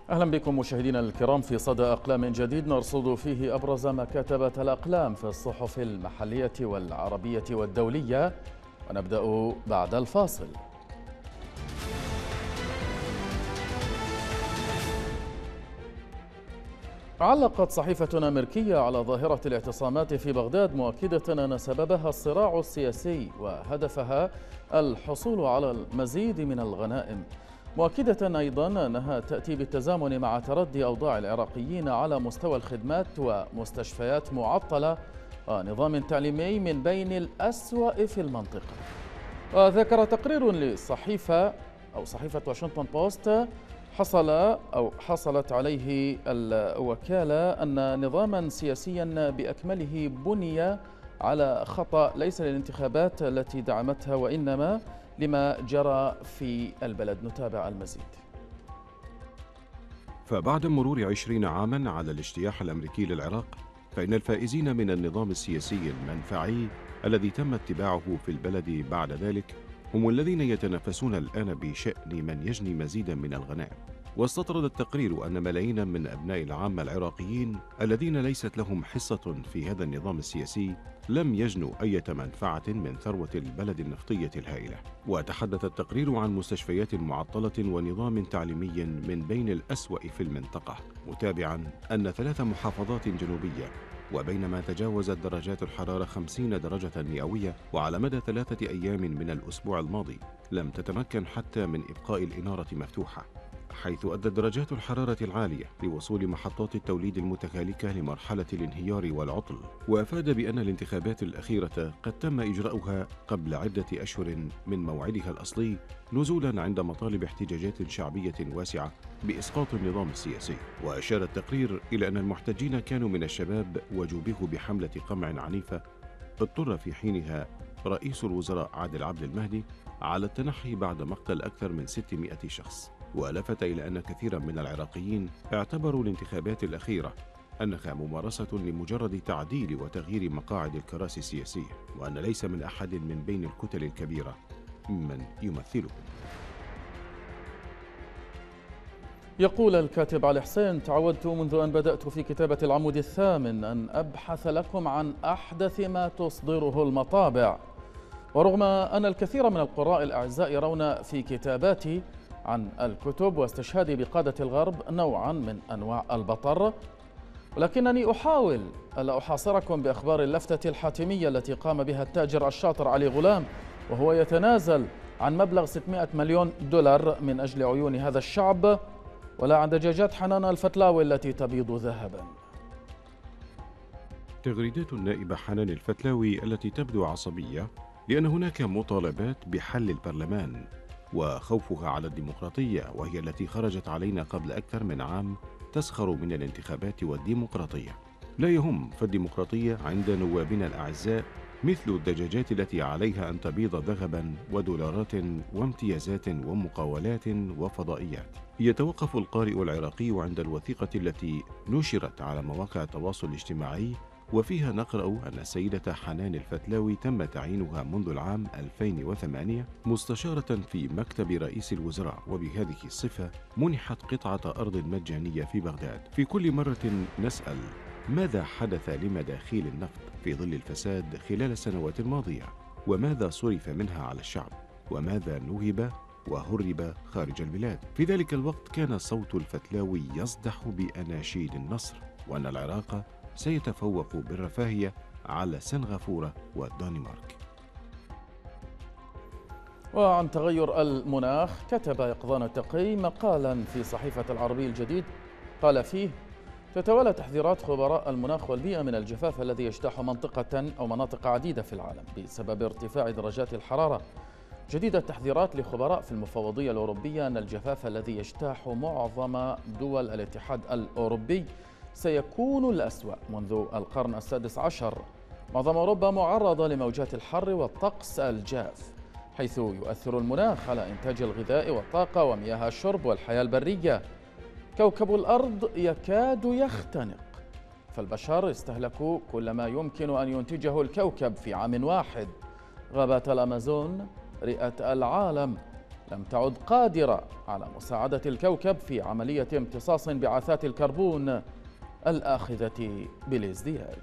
أهلا بكم مشاهدينا الكرام في صدى أقلام جديد نرصد فيه أبرز ما كتبت الأقلام في الصحف المحلية والعربية والدولية، ونبدأ بعد الفاصل. علقت صحيفة أمريكية على ظاهرة الاعتصامات في بغداد، مؤكدة أن سببها الصراع السياسي وهدفها الحصول على المزيد من الغنائم، مؤكدة أيضا أنها تأتي بالتزامن مع تردي أوضاع العراقيين على مستوى الخدمات ومستشفيات معطلة ونظام تعليمي من بين الأسوأ في المنطقة. وذكر تقرير للصحيفة أو صحيفة واشنطن بوست حصلت عليه الوكالة أن نظاما سياسيا بأكمله بني على خطأ ليس للانتخابات التي دعمتها وإنما لما جرى في البلد. نتابع المزيد. فبعد مرور 20 عاما على الاجتياح الأمريكي للعراق، فإن الفائزين من النظام السياسي المنفعي الذي تم اتباعه في البلد بعد ذلك هم الذين يتنافسون الآن بشأن من يجني مزيدا من الغنائم. واستطرد التقرير أن ملايين من أبناء العامة العراقيين الذين ليست لهم حصة في هذا النظام السياسي لم يجنوا أي منفعة من ثروة البلد النفطية الهائلة. وتحدث التقرير عن مستشفيات معطلة ونظام تعليمي من بين الأسوأ في المنطقة، متابعا أن 3 محافظات جنوبية وبينما تجاوزت درجات الحرارة 50 درجة مئوية وعلى مدى 3 أيام من الأسبوع الماضي لم تتمكن حتى من إبقاء الإنارة مفتوحة، حيث أدت درجات الحرارة العالية لوصول محطات التوليد المتكالكة لمرحلة الانهيار والعطل. وأفاد بأن الانتخابات الأخيرة قد تم إجراؤها قبل عدة أشهر من موعدها الأصلي، نزولا عند مطالب احتجاجات شعبية واسعة بإسقاط النظام السياسي. وأشار التقرير إلى أن المحتجين كانوا من الشباب وجوبهوا بحملة قمع عنيفة اضطر في حينها رئيس الوزراء عادل عبد المهدي على التنحي بعد مقتل أكثر من 600 شخص. ولفت إلى أن كثيرا من العراقيين اعتبروا الانتخابات الأخيرة أنها ممارسة لمجرد تعديل وتغيير مقاعد الكراسي السياسية، وأن ليس من أحد من بين الكتل الكبيرة من يمثلهم. يقول الكاتب علي حسين: تعودت منذ أن بدأت في كتابة العمود الثامن أن أبحث لكم عن أحدث ما تصدره المطابع، ورغم أن الكثير من القراء الأعزاء يرون في كتاباتي عن الكتب واستشهادي بقادة الغرب نوعا من أنواع البطر، ولكنني أحاول ألا أحاصركم بأخبار اللفتة الحاتمية التي قام بها التاجر الشاطر علي غلام وهو يتنازل عن مبلغ 600 مليون دولار من أجل عيون هذا الشعب، ولا عن دجاجات حنان الفتلاوي التي تبيض ذهبا. تغريدات النائبة حنان الفتلاوي التي تبدو عصبية لأن هناك مطالبات بحل البرلمان وخوفها على الديمقراطية، وهي التي خرجت علينا قبل أكثر من عام تسخر من الانتخابات والديمقراطية. لا يهم، فالديمقراطية عند نوابنا الأعزاء مثل الدجاجات التي عليها أن تبيض ذهبا ودولارات وامتيازات ومقاولات وفضائيات. يتوقف القارئ العراقي عند الوثيقة التي نشرت على مواقع التواصل الاجتماعي وفيها نقرأ أن السيدة حنان الفتلاوي تم تعيينها منذ العام 2008 مستشارة في مكتب رئيس الوزراء، وبهذه الصفة منحت قطعة أرض مجانية في بغداد. في كل مرة نسأل ماذا حدث لمداخيل النفط في ظل الفساد خلال السنوات الماضية، وماذا صرف منها على الشعب، وماذا نهب وهرب خارج البلاد. في ذلك الوقت كان صوت الفتلاوي يصدح بأناشيد النصر، وأن العراق سيتفوق بالرفاهية على سنغافورة والدنمارك. وعن تغير المناخ كتب يقظان التقي مقالا في صحيفة العربي الجديد قال فيه: تتوالى تحذيرات خبراء المناخ والبيئة من الجفاف الذي يجتاح منطقة أو مناطق عديدة في العالم بسبب ارتفاع درجات الحرارة. جديدة التحذيرات لخبراء في المفوضية الأوروبية أن الجفاف الذي يجتاح معظم دول الاتحاد الأوروبي سيكون الأسوأ منذ القرن السادس عشر. معظم أوروبا معرضة لموجات الحر والطقس الجاف، حيث يؤثر المناخ على إنتاج الغذاء والطاقة ومياه الشرب والحياة البرية. كوكب الأرض يكاد يختنق، فالبشر استهلكوا كل ما يمكن أن ينتجه الكوكب في عام واحد. غابات الأمازون رئة العالم لم تعد قادرة على مساعدة الكوكب في عملية امتصاص انبعاثات الكربون الآخذة بالازدياد.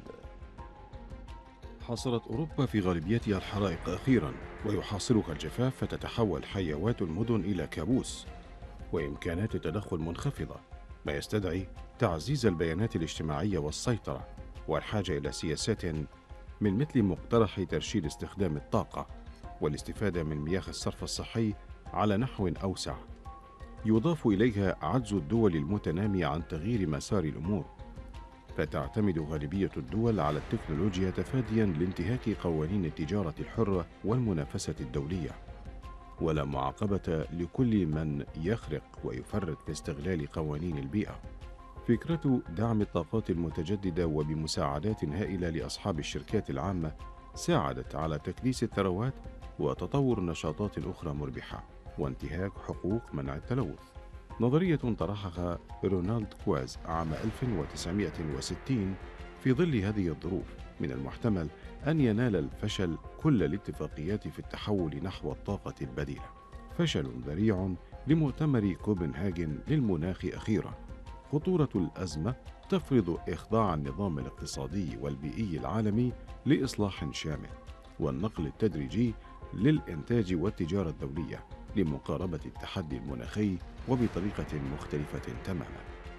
حاصرت أوروبا في غالبيتها الحرائق أخيرا، ويحاصرها الجفاف فتتحول حيوات المدن إلى كابوس، وإمكانات التدخل منخفضة، ما يستدعي تعزيز البيانات الاجتماعية والسيطرة، والحاجة إلى سياسات من مثل مقترح ترشيد استخدام الطاقة والاستفادة من مياه الصرف الصحي على نحو أوسع. يضاف إليها عجز الدول المتنامية عن تغيير مسار الأمور، فتعتمد غالبية الدول على التكنولوجيا تفادياً لانتهاك قوانين التجارة الحرة والمنافسة الدولية، ولا معاقبة لكل من يخرق ويفرط في استغلال قوانين البيئة. فكرة دعم الطاقات المتجددة وبمساعدات هائلة لأصحاب الشركات العامة ساعدت على تكديس الثروات وتطور نشاطات أخرى مربحة وانتهاك حقوق منع التلوث. نظرية طرحها رونالد كواز عام 1960: في ظل هذه الظروف من المحتمل أن ينال الفشل كل الاتفاقيات في التحول نحو الطاقة البديلة. فشل ذريع لمؤتمر كوبنهاجن للمناخ أخيرا. خطورة الأزمة تفرض إخضاع النظام الاقتصادي والبيئي العالمي لإصلاح شامل والنقل التدريجي للإنتاج والتجارة الدولية لمقاربة التحدي المناخي وبطريقة مختلفة تماما.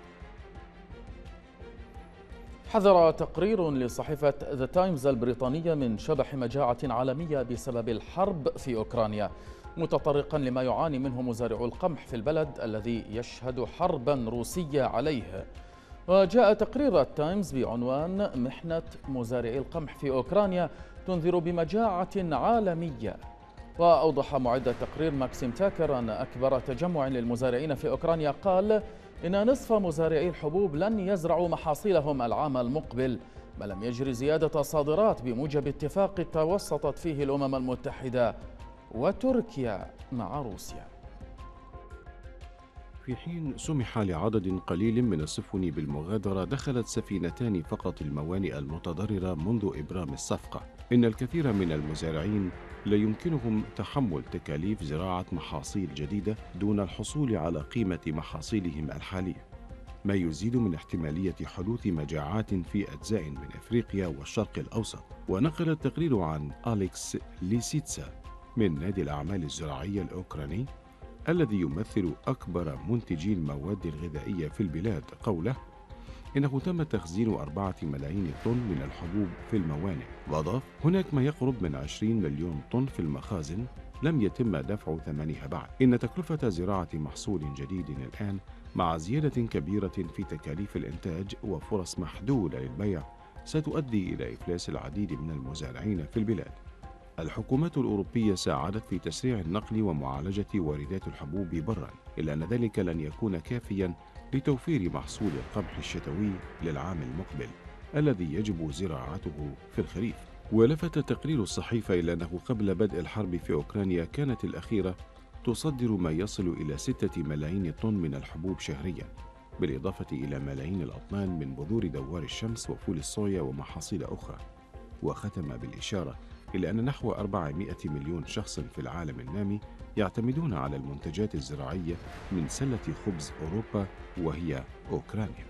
حذر تقرير لصحيفة ذا تايمز البريطانية من شبح مجاعة عالمية بسبب الحرب في أوكرانيا، متطرقا لما يعاني منه مزارعو القمح في البلد الذي يشهد حربا روسية عليه. وجاء تقرير التايمز بعنوان محنة مزارعي القمح في أوكرانيا تنذر بمجاعة عالمية. وأوضح معد التقرير ماكسيم تاكر أن أكبر تجمع للمزارعين في أوكرانيا قال إن نصف مزارعي الحبوب لن يزرعوا محاصيلهم العام المقبل، ما لم يجري زيادة صادرات بموجب اتفاق توسطت فيه الأمم المتحدة وتركيا مع روسيا. في حين سمح لعدد قليل من السفن بالمغادرة، دخلت سفينتان فقط الموانئ المتضررة منذ إبرام الصفقة. إن الكثير من المزارعين لا يمكنهم تحمل تكاليف زراعة محاصيل جديدة دون الحصول على قيمة محاصيلهم الحالية، ما يزيد من احتمالية حدوث مجاعات في أجزاء من إفريقيا والشرق الأوسط. ونقل التقرير عن أليكس ليسيتسا من نادي الأعمال الزراعية الأوكراني الذي يمثل أكبر منتجي المواد الغذائية في البلاد قوله إنه تم تخزين 4 ملايين طن من الحبوب في الموانئ، وأضاف: هناك ما يقرب من 20 مليون طن في المخازن لم يتم دفع ثمنها بعد. إن تكلفة زراعة محصول جديد الآن مع زيادة كبيرة في تكاليف الإنتاج وفرص محدودة للبيع ستؤدي إلى إفلاس العديد من المزارعين في البلاد. الحكومات الأوروبية ساعدت في تسريع النقل ومعالجة واردات الحبوب برا، إلا أن ذلك لن يكون كافيا لتوفير محصول القمح الشتوي للعام المقبل الذي يجب زراعته في الخريف. ولفت تقرير الصحيفة إلى أنه قبل بدء الحرب في أوكرانيا كانت الأخيرة تصدر ما يصل إلى 6 ملايين طن من الحبوب شهريا، بالإضافة إلى ملايين الأطنان من بذور دوار الشمس وفول الصويا ومحاصيل أخرى. وختم بالإشارة إلى أن نحو 400 مليون شخص في العالم النامي يعتمدون على المنتجات الزراعية من سلة خبز أوروبا وهي أوكرانيا.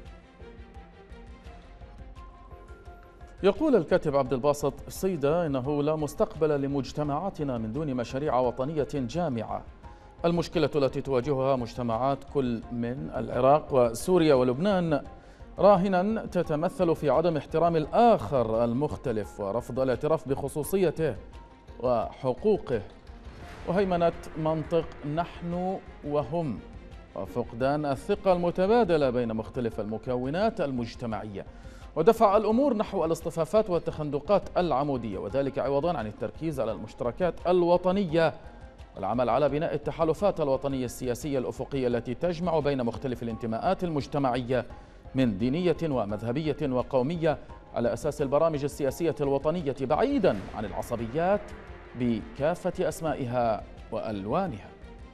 يقول الكاتب عبد الباسط الصيدة إنه لا مستقبل لمجتمعاتنا من دون مشاريع وطنية جامعة. المشكلة التي تواجهها مجتمعات كل من العراق وسوريا ولبنان راهنا تتمثل في عدم احترام الآخر المختلف ورفض الاعتراف بخصوصيته وحقوقه، وهيمنة منطق نحن وهم، وفقدان الثقة المتبادلة بين مختلف المكونات المجتمعية، ودفع الأمور نحو الاصطفافات والتخندقات العمودية، وذلك عوضا عن التركيز على المشتركات الوطنية والعمل على بناء التحالفات الوطنية السياسية الأفقية التي تجمع بين مختلف الانتماءات المجتمعية من دينية ومذهبية وقومية على أساس البرامج السياسية الوطنية بعيدا عن العصبيات بكافة أسمائها وألوانها.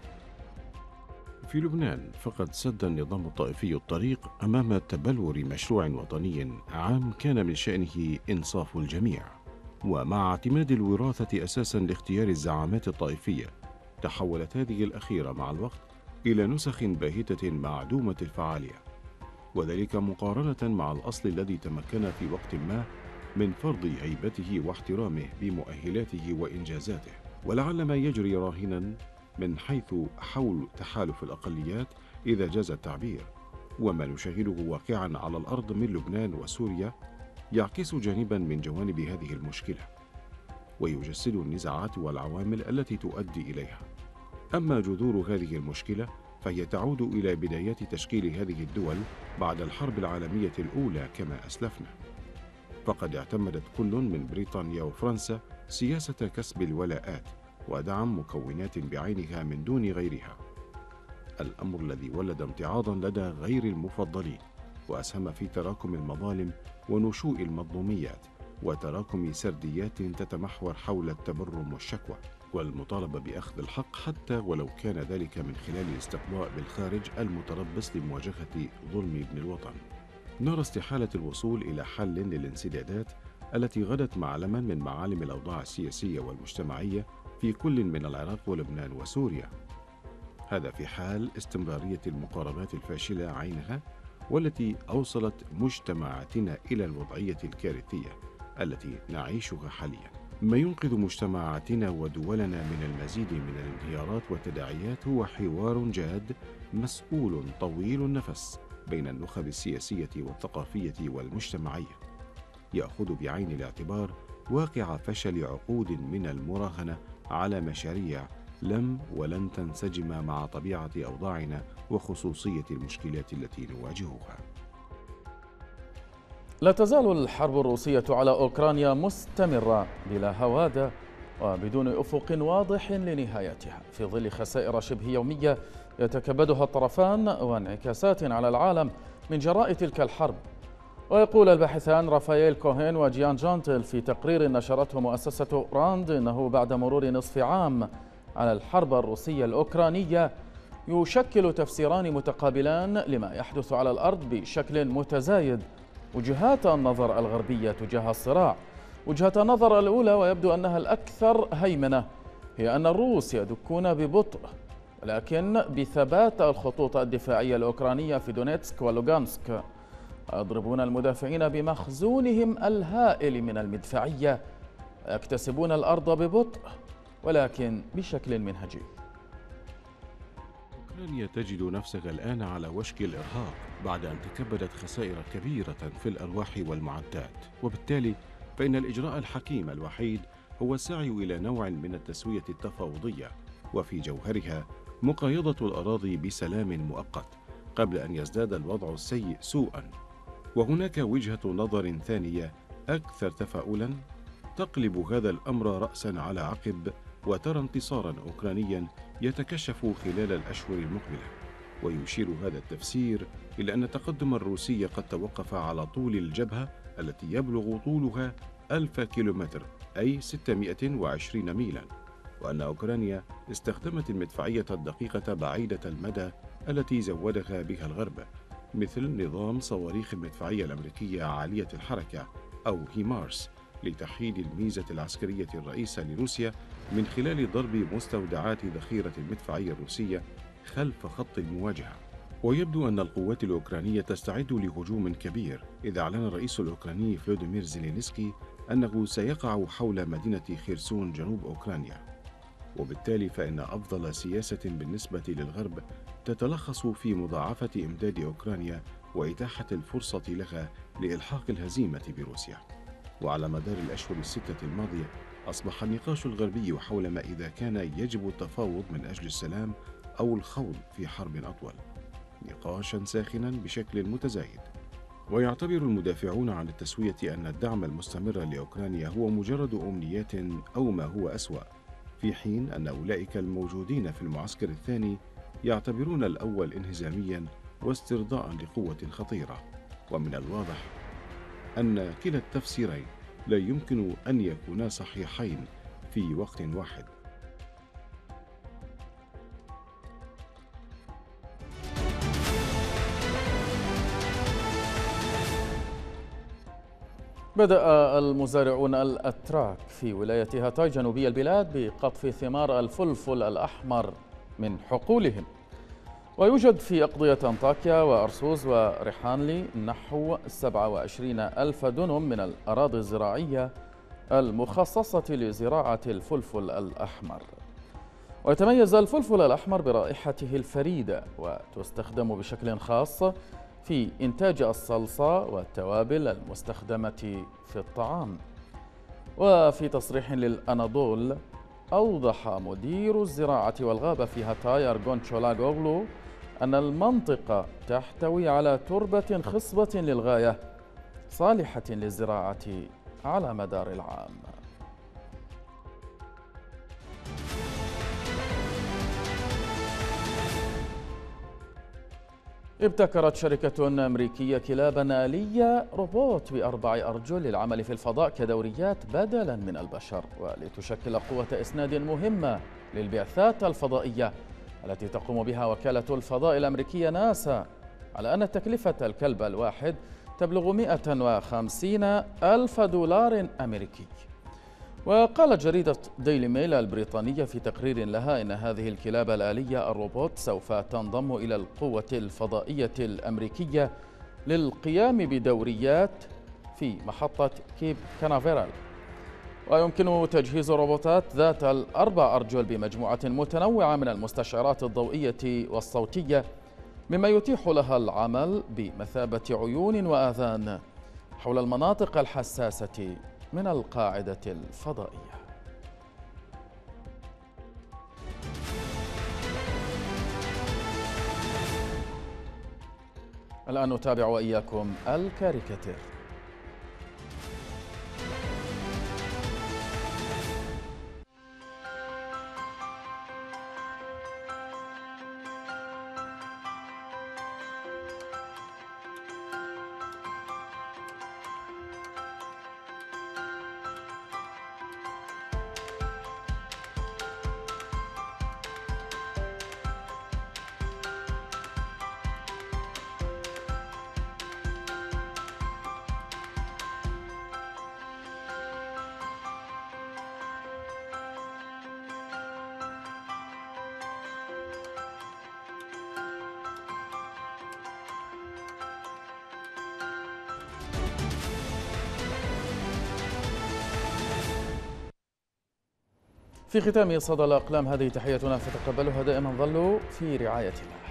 في لبنان فقد سد النظام الطائفي الطريق أمام تبلور مشروع وطني عام كان من شأنه إنصاف الجميع، ومع اعتماد الوراثة أساسا لاختيار الزعامات الطائفية تحولت هذه الأخيرة مع الوقت إلى نسخ باهتة معدومة الفعالية، وذلك مقارنة مع الأصل الذي تمكن في وقت ما من فرض هيبته واحترامه بمؤهلاته وإنجازاته. ولعل ما يجري راهنا من حيث حول تحالف الأقليات إذا جاز التعبير، وما نشاهده واقعا على الأرض من لبنان وسوريا، يعكس جانبا من جوانب هذه المشكلة ويجسد النزاعات والعوامل التي تؤدي إليها. أما جذور هذه المشكلة فهي تعود إلى بدايات تشكيل هذه الدول بعد الحرب العالمية الأولى كما أسلفنا، فقد اعتمدت كل من بريطانيا وفرنسا سياسة كسب الولاءات ودعم مكونات بعينها من دون غيرها، الأمر الذي ولد امتعاضا لدى غير المفضلين وأسهم في تراكم المظالم ونشوء المظلوميات وتراكم سرديات تتمحور حول التبرم والشكوى والمطالبة بأخذ الحق، حتى ولو كان ذلك من خلال الاستقضاء بالخارج المتربص لمواجهة ظلم ابن الوطن. نرى استحالة الوصول إلى حل للانسدادات التي غدت معلما من معالم الأوضاع السياسية والمجتمعية في كل من العراق ولبنان وسوريا، هذا في حال استمرارية المقاربات الفاشلة عينها والتي أوصلت مجتمعاتنا إلى الوضعية الكارثية التي نعيشها حاليا. ما ينقذ مجتمعاتنا ودولنا من المزيد من الانهيارات والتداعيات هو حوار جاد مسؤول طويل النفس بين النخب السياسية والثقافية والمجتمعية، يأخذ بعين الاعتبار واقع فشل عقود من المراهنة على مشاريع لم ولن تنسجم مع طبيعة أوضاعنا وخصوصية المشكلات التي نواجهها. لا تزال الحرب الروسية على أوكرانيا مستمرة بلا هوادة وبدون أفق واضح لنهايتها، في ظل خسائر شبه يومية يتكبدها الطرفان وانعكاسات على العالم من جراء تلك الحرب. ويقول الباحثان رافائيل كوهين وجيان جانتل في تقرير نشرته مؤسسة راند إنه بعد مرور نصف عام على الحرب الروسية الأوكرانية يشكل تفسيران متقابلان لما يحدث على الأرض بشكل متزايد وجهات النظر الغربية تجاه الصراع. وجهة النظر الأولى ويبدو أنها الأكثر هيمنة هي أن الروس يدكون ببطء ولكن بثبات الخطوط الدفاعية الأوكرانية في دونيتسك ولوغانسك، يضربون المدافعين بمخزونهم الهائل من المدفعية ويكتسبون الأرض ببطء ولكن بشكل منهجي. أوكرانيا تجد نفسها الآن على وشك الإرهاق بعد أن تكبدت خسائر كبيرة في الأرواح والمعدات، وبالتالي فإن الإجراء الحكيم الوحيد هو السعي إلى نوع من التسوية التفاوضية، وفي جوهرها مقايضة الأراضي بسلام مؤقت قبل أن يزداد الوضع السيء سوءا. وهناك وجهة نظر ثانية أكثر تفاؤلا تقلب هذا الأمر رأسا على عقب وترى انتصارا أوكرانيا يتكشف خلال الأشهر المقبلة. ويشير هذا التفسير إلى أن التقدم الروسي قد توقف على طول الجبهة التي يبلغ طولها 1000 كيلومتر أي 620 ميلا، وأن أوكرانيا استخدمت المدفعية الدقيقة بعيدة المدى التي زودها بها الغرب، مثل نظام صواريخ المدفعية الأمريكية عالية الحركة أو هيمارس، لتحييد الميزة العسكرية الرئيسة لروسيا من خلال ضرب مستودعات ذخيرة المدفعية الروسية خلف خط المواجهة. ويبدو أن القوات الأوكرانية تستعد لهجوم كبير، إذ أعلن الرئيس الأوكراني فلوديمير زيلينسكي أنه سيقع حول مدينة خيرسون جنوب أوكرانيا، وبالتالي فإن أفضل سياسة بالنسبة للغرب تتلخص في مضاعفة إمداد أوكرانيا وإتاحة الفرصة لها لإلحاق الهزيمة بروسيا. وعلى مدار الأشهر الستة الماضية أصبح النقاش الغربي حول ما إذا كان يجب التفاوض من أجل السلام أو الخوض في حرب أطول نقاشا ساخنا بشكل متزايد. ويعتبر المدافعون عن التسوية أن الدعم المستمر لأوكرانيا هو مجرد أمنيات أو ما هو أسوأ، في حين أن أولئك الموجودين في المعسكر الثاني يعتبرون الأول انهزاميا واسترضاء لقوة خطيرة. ومن الواضح أن كلا التفسيرين لا يمكن أن يكونا صحيحين في وقت واحد. بدأ المزارعون الأتراك في ولاية هاتاي جنوبي البلاد بقطف ثمار الفلفل الأحمر من حقولهم. ويوجد في أقضية أنطاكيا وأرسوز وريحانلي نحو 27 ألف دنم من الأراضي الزراعية المخصصة لزراعة الفلفل الأحمر. ويتميز الفلفل الأحمر برائحته الفريدة، وتستخدم بشكل خاص في إنتاج الصلصة والتوابل المستخدمة في الطعام. وفي تصريح للأناضول، أوضح مدير الزراعة والغابة في هاتاي أرغون تشولاغوغلو أن المنطقة تحتوي على تربة خصبة للغاية صالحة للزراعة على مدار العام. ابتكرت شركة أمريكية كلابا آلية روبوت بأربع أرجل للعمل في الفضاء كدوريات بدلا من البشر، ولتشكل قوة إسناد مهمة للبعثات الفضائية التي تقوم بها وكالة الفضاء الأمريكية ناسا، على أن تكلفة الكلب الواحد تبلغ 150 ألف دولار أمريكي. وقالت جريدة ديلي ميل البريطانية في تقرير لها إن هذه الكلاب الآلية الروبوت سوف تنضم إلى القوة الفضائية الأمريكية للقيام بدوريات في محطة كيب كانافيرال. ويمكن تجهيز روبوتات ذات الأربع أرجل بمجموعة متنوعة من المستشعرات الضوئية والصوتية، مما يتيح لها العمل بمثابة عيون وآذان حول المناطق الحساسة من القاعدة الفضائية. الآن نتابع وإياكم الكاريكاتير. في ختام صدى الأقلام هذه تحياتنا، فتقبلوها دائما. ظلوا في رعاية الله.